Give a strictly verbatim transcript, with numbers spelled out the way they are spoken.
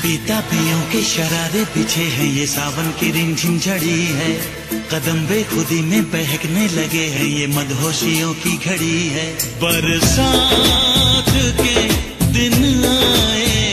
पीता पियों के शरारे पीछे हैं, ये सावन की रिमझिम झड़ी है। कदम बेखुदी में बहकने लगे हैं, ये मदहोशियों की घड़ी है। बरसात के दिन आए